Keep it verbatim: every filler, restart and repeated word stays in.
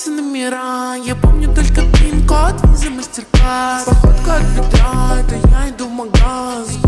все номера. Я помню только пин-код, виза, мастер-класс. Походка от бедра, это я иду в магаз.